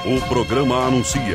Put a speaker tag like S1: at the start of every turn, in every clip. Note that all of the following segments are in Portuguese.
S1: O programa anuncia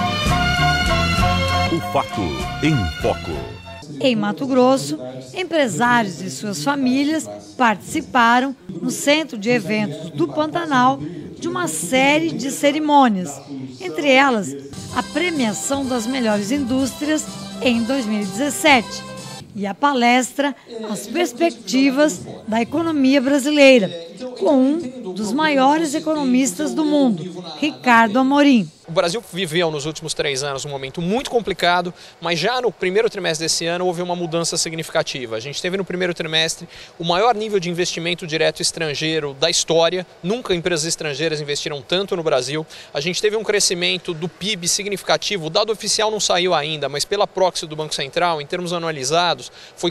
S1: o fato em foco.
S2: Em Mato Grosso, empresários e suas famílias participaram no Centro de Eventos do Pantanal de uma série de cerimônias, entre elas a premiação das melhores indústrias em 2017 e a palestra As Perspectivas da Economia Brasileira, com um dos maiores economistas do mundo, Ricardo Amorim.
S3: O Brasil viveu nos últimos 3 anos um momento muito complicado, mas já no primeiro trimestre desse ano houve uma mudança significativa. A gente teve no primeiro trimestre o maior nível de investimento direto estrangeiro da história. Nunca empresas estrangeiras investiram tanto no Brasil. A gente teve um crescimento do PIB significativo. O dado oficial não saiu ainda, mas pela proxy do Banco Central, em termos anualizados, foi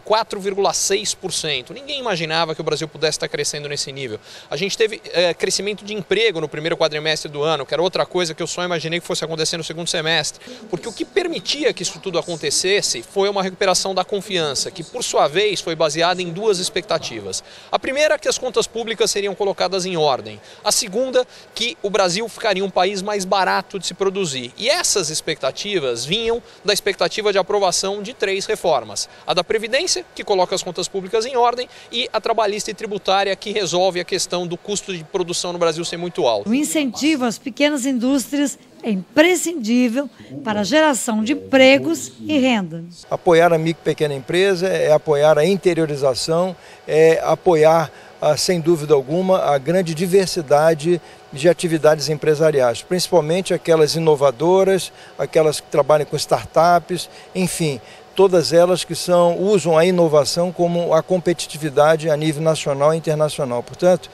S3: 4,6%. Ninguém imaginava que o Brasil pudesse estar crescendo nesse nível. A gente teve crescimento de emprego no primeiro quadrimestre do ano, que era outra coisa que eu só imaginei que fosse acontecer no segundo semestre, porque o que permitia que isso tudo acontecesse foi uma recuperação da confiança, que por sua vez foi baseada em 2 expectativas. A primeira, que as contas públicas seriam colocadas em ordem. A segunda, que o Brasil ficaria um país mais barato de se produzir. E essas expectativas vinham da expectativa de aprovação de 3 reformas. A da Previdência, que coloca as contas públicas em ordem, e a trabalhista e tributária, que resolve a questão do custo de produção no Brasil ser muito alto.
S2: O incentivo às pequenas indústrias é imprescindível para a geração de empregos e renda.
S4: Apoiar a micro e pequena empresa é apoiar a interiorização, é apoiar, sem dúvida alguma, a grande diversidade de atividades empresariais, principalmente aquelas inovadoras, aquelas que trabalham com startups, enfim, todas elas que usam a inovação como a competitividade a nível nacional e internacional. Portanto,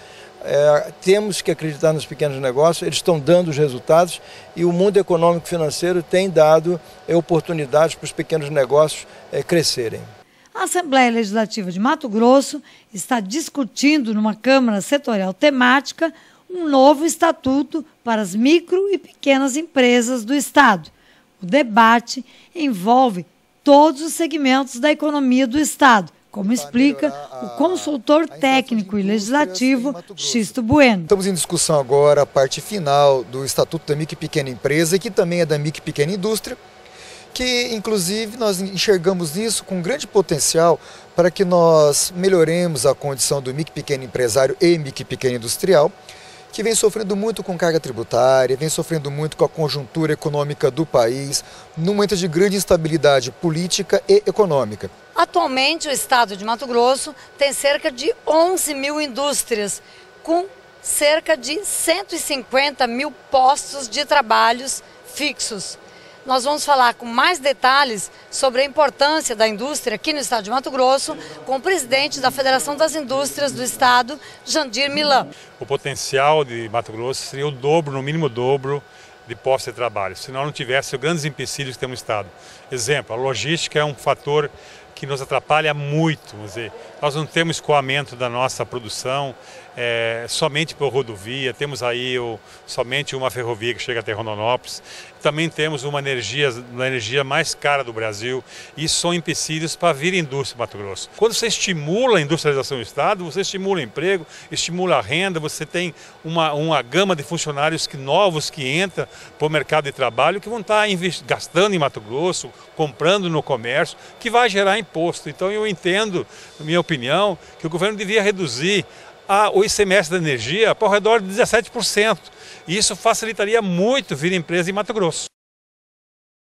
S4: temos que acreditar nos pequenos negócios, eles estão dando os resultados e o mundo econômico e financeiro tem dado oportunidades para os pequenos negócios crescerem.
S2: A Assembleia Legislativa de Mato Grosso está discutindo numa Câmara Setorial temática um novo estatuto para as micro e pequenas empresas do Estado. O debate envolve todos os segmentos da economia do Estado, como explica o consultor técnico e legislativo Xisto Bueno.
S5: Estamos em discussão agora a parte final do Estatuto da Micro e Pequena Empresa, que também é da micro e pequena indústria, que inclusive nós enxergamos isso com grande potencial para que nós melhoremos a condição do micro e pequeno empresário e micro e pequeno industrial, que vem sofrendo muito com carga tributária, vem sofrendo muito com a conjuntura econômica do país, num momento de grande instabilidade política e econômica.
S2: Atualmente, o estado de Mato Grosso tem cerca de 11 mil indústrias, com cerca de 150 mil postos de trabalhos fixos. Nós vamos falar com mais detalhes sobre a importância da indústria aqui no estado de Mato Grosso com o presidente da Federação das Indústrias do Estado, Jandir Milan.
S6: O potencial de Mato Grosso seria o dobro, no mínimo o dobro, de postos de trabalho, se não tivesse os grandes empecilhos que temos no estado. Exemplo, a logística é um fator que nos atrapalha muito. Vamos dizer, nós não temos escoamento da nossa produção somente por rodovia, temos aí somente uma ferrovia que chega até Rondonópolis, também temos uma energia mais cara do Brasil, e isso são empecilhos para vir indústria em Mato Grosso. Quando você estimula a industrialização do estado, você estimula o emprego, estimula a renda, você tem uma gama de funcionários novos que entram para o mercado de trabalho, que vão estar gastando em Mato Grosso, comprando no comércio, que vai gerar imposto. Então eu entendo, na minha opinião, que o governo devia reduzir o ICMS da energia para ao redor de 17%. E isso facilitaria muito vir empresa em Mato Grosso.